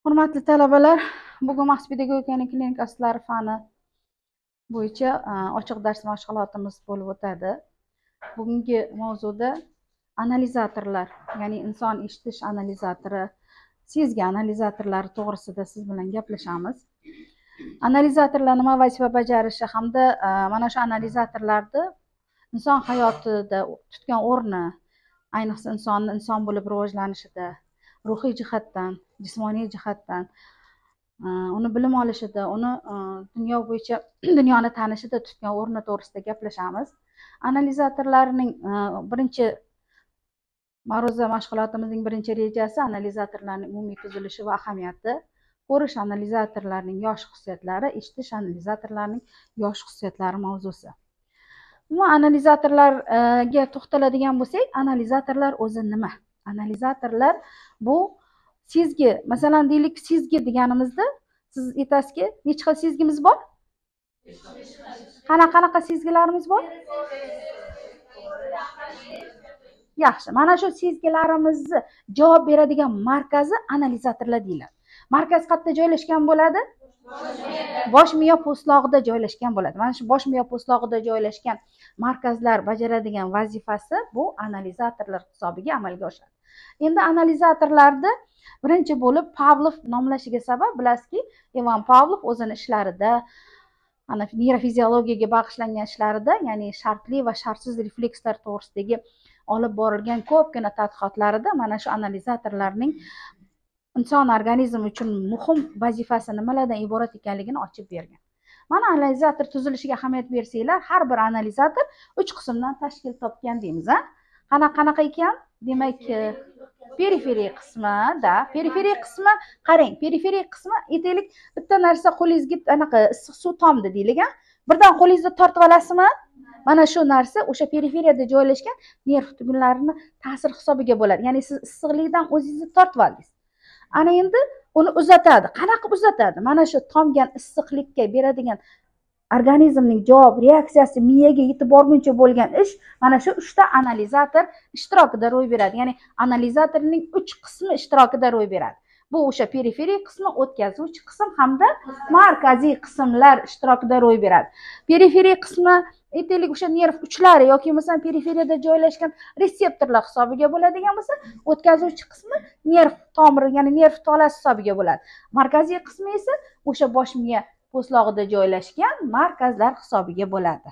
Hurmatli talabalar, bugun maxsus pedagogikaning klinik asoslari fani bo'yicha ochiq dars mashg'ulotimiz bo'lib o'tadi. Bugungi mavzuda analizatorlar, ya'ni inson eshitish analizatori, sezgi analizatorlari to'g'risida siz bilan gaplashamiz. Analizatorlar nima vazifa bajarishi hamda mana shu analizatorlarni inson hayotida tutgan o'rni, ayniqsa insonni inson bo'lib rivojlanishida, ruhiy jihatdan, jismoniy jihatdan, uni bilim olishida, uni dunyo bo'yicha dunyoni tanishida tutgan o'rni to'g'risida gaplashamiz. Analizatorlarning birinchi ma'ruza mashg'ulotimizning birinchi rejasi analizatorlarning umumiy tuzilishi va ahamiyati, ko'rish analizatorlarning yosh xususiyatlari, eshitish analizatorlarning yosh xususiyatlari mavzusi. Umuman analizatorlarga to'xtaladigan bo'lsak, analizatorlar o'zi nima? Analizatorlar bu sezgi, masalan deylik, sezgi deganimizda siz aytasizki, necha xil sezgimiz bor? Qanaqa sezgilarimiz bor? Yaxshi, mana shu sezgilarimizni javob beradigan markazi analizatorlar deyiladi. Markaz qayerda joylashgan bo'ladi? Bosh miya po'stlog'ida joylashgan bo'ladi. Mana shu bosh miya po'stlog'ida joylashgan markazlar bajaradigan vazifasi bu analizatorlar hisobiga amalga oshadi. Endi analizatorlarni birinchi bo'lib Pavlov nomlashiga sabab, bilasizki, Ivan Pavlov o'zini ishlarida, ana neyrofiziologiyaga bag'ishlangan ishlarida, ya'ni shartli va shartsiz reflekslar to'g'risidagi olib borilgan ko'pgina tadqiqotlarida mana shu analizatorlarning inson organizmi uchun muhim vazifasi nimalardan iborat ekanligini ochib bergan. Mana analizator tuzilishiga ahamiyat bersanglar, har bir analizator 3 qismdan tashkil topgan deymiz, ha? Qanaqa ekan? Demak, periferiy qismida, periferiy qismi, qarang, periferiy qismi aytaylik, bitta narsa qo'lingizga anaqa issiq suv tomdi deylik, ha? Birdan qo'lingizni tortib olasizmi? Mana shu narsa o'sha periferiyada joylashgan nerv tugunlarini ta'sir hisobiga bo'ladi. Ya'ni siz issiqlikdan o'zingizni tortib oldingiz. Ana endi uni uzatadi. Qanaqa uzatadi? Mana shu tomgan issiqlikka beradigan organizmning javob reaksiyasi miyaga yetib borguncha bo'lgan ish mana shu 3 ta analizator ishtirokida ro'y beradi. Ya'ni analizatorning 3 qismi ishtirokida ro'y beradi. Bu o'sha periferiy qismi, o'tkazuvchi qism hamda markaziy qismlar ishtirokida ro'y beradi. Periferiy qismi aytaylik o'sha nerv uchlari yoki masalan periferiyada joylashgan reseptorlar hisobiga bo'ladigan bo'lsa, o'tkazuvchi qismi nerv tomiri, ya'ni nerv tolasi hisobiga bo'ladi. Markaziy qismi esa o'sha bosh miya po'stlog'ida joylashgan markazlar hisobiga bo'ladi.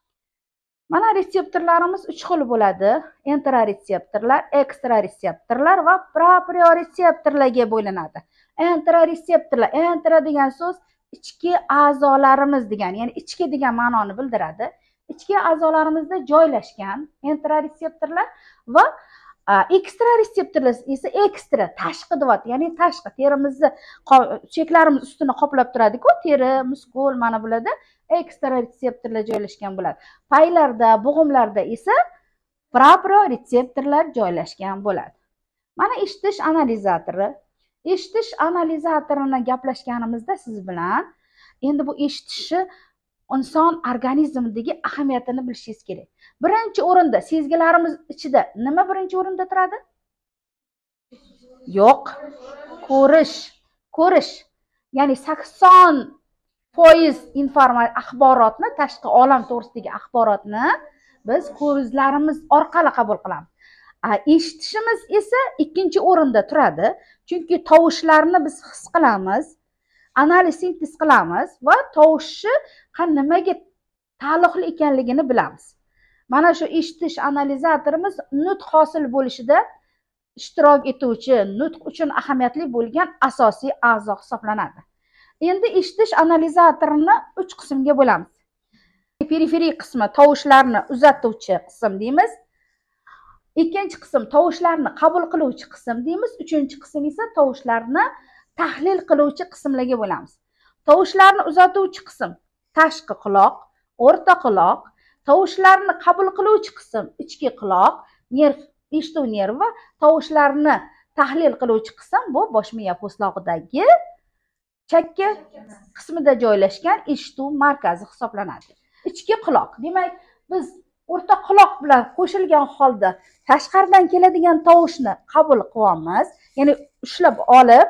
Mana reseptorlarimiz 3 xil bo'ladi. Intraretseptorlar, ekstraretseptorlar va proprioretseptorlarga bo'linadi. Intraretseptorlar, intra degan so'z ichki a'zolarimiz degan, ya'ni ichki degan ma'noni bildiradi. Ichki a'zolarimizda joylashgan intraretseptorlar va ekstraretseptorlar esa ekstra, tashqi deyapti, ya'ni tashqi terimizni, cheklarimiz ustini qoplab turadi-ku, teri, muskul, mana bularda ekstraretseptorlar joylashgan bo'ladi. Paylarda, bo'g'imlarda esa proprioretseptorlar joylashgan bo'ladi. Mana eshitish analizatori. Eshitish analizatorini gaplashganimizda siz bilan endi bu eshitishni inson organizmidagi ahamiyatini bilishingiz kerak. Birinchi o'rinda sezgilarimiz ichida nima birinchi o'rinda turadi? Yo'q, ko'rish. Ya'ni 80% axborotni, tashqi olam to'g'risidagi axborotni biz ko'zlarimiz orqali qabul qilamiz. Eshitishimiz esa ikkinchi o'rinda turadi. Chunki tovushlarni biz his qilamiz, analiz sintez qilamiz va tovushni nimaga taalluqli ekanligini bilamiz. Mana shu eshitish analizatorimiz nutq hosil bo'lishida ishtirok etuvchi, nutq uchun ahamiyatli bo'lgan asosiy a'zo hisoblanadi. Endi eshitish analizatorini 3 qismga bo'lamiz. Periferiy qismi tovushlarni uzatuvchi qism deymiz. Ikkinchi qism tovushlarni qabul qiluvchi qism deymiz. Uchinchi qism esa tovushlarni tahlil qiluvchi qismlarga bo'lamiz. Tovushlarni uzatuvchi qism tashqi quloq, o'rta quloq, tovushlarni qabul qiluvchi qism ichki quloq, nerv, eshituv nervi va tovushlarni tahlil qiluvchi qism bu bosh miya po'stlog'idagi chakka qismida joylashgan eshituv markazi hisoblanadi. Ichki quloq, demak biz o'rta quloq bilan qo'shilgan holda tashqaridan keladigan tovushni qabul qilyapmiz, ya'ni ushlab olib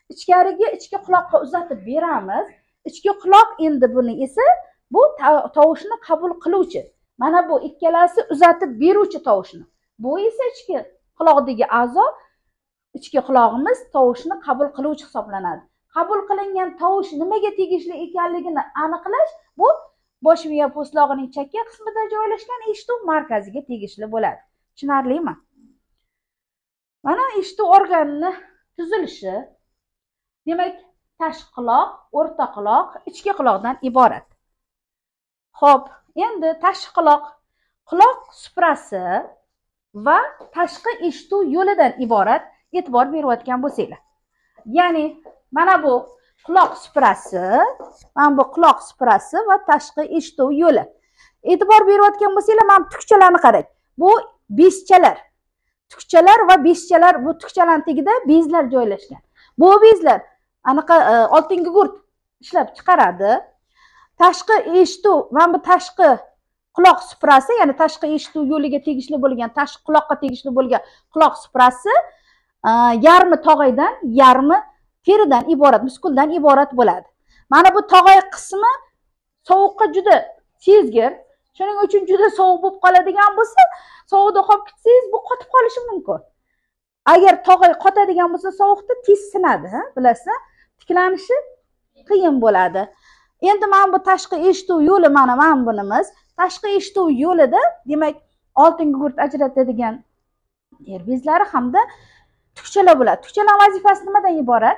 ichkariga ichki quloqqa uzatib beramiz. Ichki quloq endi buni esa bu tovushni qabul qiluvchi. Mana bu ikkalasi uzatib beruvchi tovushni. Bu esa ichki quloqdagi a'zo, ichki qulog'imiz tovushni qabul qiluvchi hisoblanadi. Qabul qilingan tovush nimaga tegishli ekanligini aniqlash bu bosh miya po'stlog'ining chakka qismida joylashgan eshituv markaziga tegishli bo'ladi. Tushunarlimi? Mana eshituv organini tuzilishi, demak, tashqi quloq, o'rta quloq, ichki quloqdan iborat. Xo'p, endi tashqi quloq suprasi va tashqi eshituv yo'lidan iborat e'tibor berayotgan bo'lsanglar. Ya'ni mana bu quloq suprasi, va tashqi eshituv yo'li. E'tibor berayotgan bo'lsanglar, mana tukchalarni qarang. Bu bezchalar. Tukchalar va bezchalar, bu tukchalarning tagida bezlar joylashgan. Bu bezlar anaqa oltin gugurt ishlab chiqaradi. Tashqi eshituv, mana bu tashqi quloq suprasi, ya'ni tashqi eshituv yo'liga tegishli bo'lgan, tashqi quloqqa tegishli bo'lgan quloq suprasi yarmi tog'aydan, yarmi teridan iborat, muskuldan iborat bo'ladi. Mana bu tog'ay qismi sovuqqa juda sezgir. Shuning uchun juda sovuq bo'lib qoladigan bo'lsa, sovuqda qolib ketsangiz, bu qotib qolishi mumkin. Agar tog'ay qotadigan bo'lsa, sovuqda tez sinadi, bilasizlar, tiklanishi qiyin bo'ladi. Endi mana bu tashqi eshituv yo'li, mana bunimiz. Tashqi eshituv yo'lida, demak, oltin gugurt ajratadigan yer bezlari hamda tukchalar bo'ladi. Tukchalar vazifasi nimadan iborat?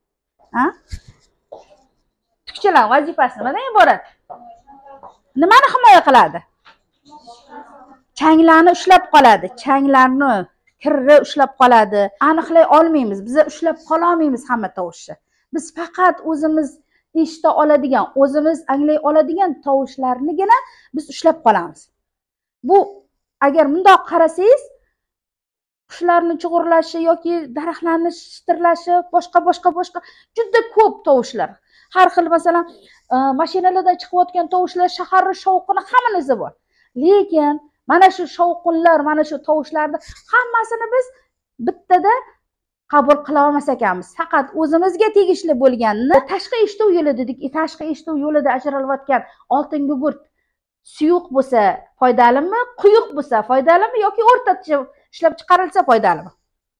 Tukchalar vazifasi nimadan iborat? Nimani himoya qiladi? Changlarni ushlab qoladi. Changlarni, kirni ushlab qoladi. Aniqlay olmaymiz. Biz ushlab qola olmaymiz hamma tovushni. Biz faqat o'zimiz eshita oladigan, o'zimiz anglay oladigan tovushlarnigina biz ushlab qolamiz. Bu agar bundoq qarasangiz, qushlarning chug'urlashi yoki daraxtlarning shitirlashi, boshqa juda ko'p tovushlar. Har xil, masalan, mashinalarda chiqayotgan tovushlar, shaharning shovqini hammasi bor. Lekin mana shu shovqinlar, mana shu tovushlarni hammasini biz bittada qabul qila olmas ekanmiz. Faqat o'zimizga tegishli bo'lganini tashqi eshituv yo'li dedik. Tashqi eshituv yo'lida ajralayotgan oltin gugurt suyuq bo'lsa foydalimi, quyuq bo'lsa foydalimi yoki o'rtacha ishlab chiqarilsa foydalimi?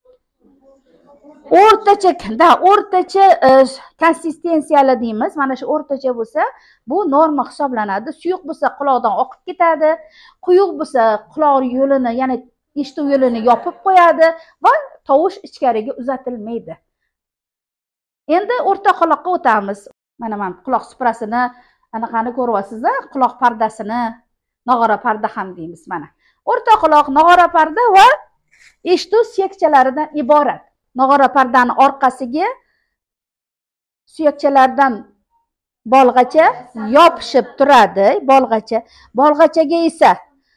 O'rtacha konsistensiyali deymiz. Mana shu o'rtacha bo'lsa, bu norma hisoblanadi. Suyuq bo'lsa quloqdan oqib ketadi, quyuq bo'lsa quloq yo'lini, ya'ni eshituv yo'lini yopib qo'yadi va tovush ichkariga uzatilmaydi. Endi o'rta quloqqa o'tamiz. Mana quloq suprasini anaqani ko'ryapsizlar, quloq pardasini, nog'ora parda ham deymiz. Mana o'rta quloq, nog'ora parda va eshituv suyakchalaridan iborat. Nog'ora pardani orqasiga suyakchalardan bolg'acha yopishib turadi, bolg'achaga esa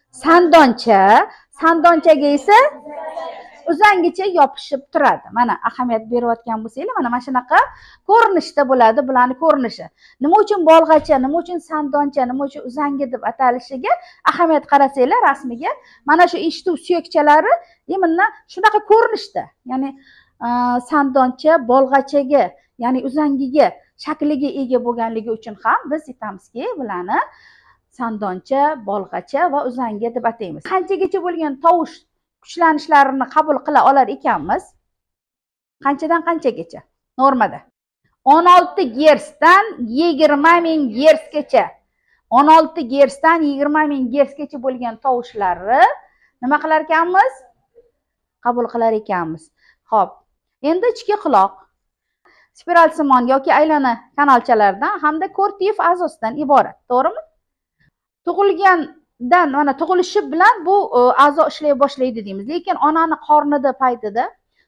sandonchaga esa uzangicha yopishib turadi. Mana ahamiyat berayotgan bo'lsanglar, mana shunaqa ko'rinishda bo'ladi bularning ko'rinishi. Nima uchun bolg'acha, nima uchun sandoncha, nima uchun uzangi deb atalishiga ahamiyat qarasanglar rasmiga, mana shu eshituv suyakchalari mana shunaqa ko'rinishda. Ya'ni sandoncha bolg'achaga, ya'ni uzangiga shakliga ega bo'lganligi uchun ham biz aytamizki, bularni sandoncha, bolg'acha va uzangi deb ataymiz. Qanchagacha bo'lgan tovush kuchlanishlarini qabul qila olar ekanmiz? Qanchadan qanchagacha? Normada 16 Hzdan 20 ming Hzgacha. 16 Hzdan 20 ming Hzgacha bo'lgan tovushlarni nima qilar ekanmiz? Qabul qilar ekanmiz. Xo'p, endi ichki quloq spiralsimon yoki aylana kanalchalardan hamda kortiyef a'zosidan iborat, to'g'rimi? Tug'ilgandan, mana tug'ilishi bilan bu a'zo ishlay boshlaydi deymiz. Lekin onani qornida paytida,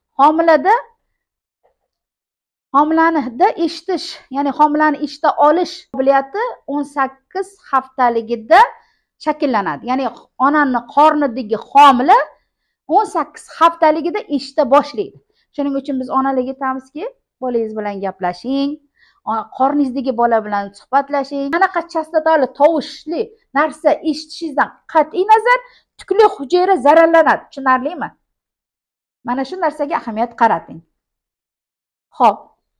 homilanida eshitish, ya'ni homilani eshita olish qobiliyati 18 haftaligida shakllanadi. Ya'ni onaning qornidagi homila 18 haftaligida eshita boshlaydi. Shuning uchun biz onalarga aytamizki, bolangiz bilan gaplashing, qorningizdagi bola bilan suhbatlashing. Qanaqa chastotali tovushli narsa eshitishingizdan qat'iy nazar tukli hujayra zararlanadi. Tushunarlimi? Mana shu narsaga ahamiyat qarating. Xo'p,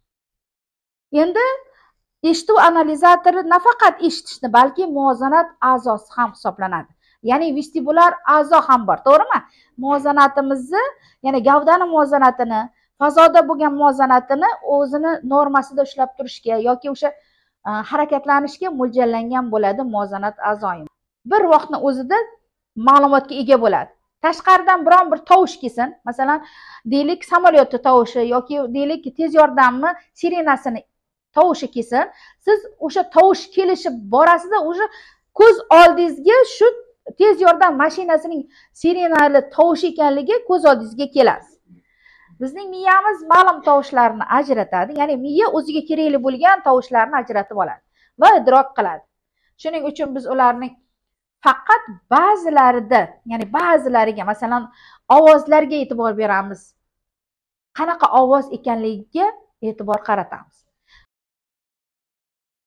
Endi eshituv analizatori nafaqat eshitishni, balki muvozanat a'zosi ham hisoblanadi. Ya'ni vestibulyar a'zo ham bor, to'g'rimi? Muvozanatimizni, ya'ni gavdani muvozanatini, fazoda bo'lgan muvozanatini o'zini normasida ushlab turishga yoki o'sha harakatlanishga mo'ljallangan bo'ladi muvozanat a'zoyim. Bir vaqtni o'zida ma'lumotga ega bo'ladi. Tashqaridan biron bir tovush kelsin, masalan, deylik samolyotning tovushi yoki deylik tez yordamni sirenasini tovushi kelsin, siz o'sha tovush kelishi borasida o'sha ko'z oldingizga shu tez yordam mashinasining sirenali tovushi ekanligi ko'z oldingizga keladi. Bizning miyamiz ma'lum tovushlarni ajratadi, ya'ni miya o'ziga kerakli bo'lgan tovushlarni ajratib oladi va idrok qiladi. Shuning uchun biz ularning faqat ba'zilarida, ya'ni ba'zilariga, masalan, ovozlarga e'tibor beramiz. Qanaqa ovoz ekanligiga e'tibor qaratamiz.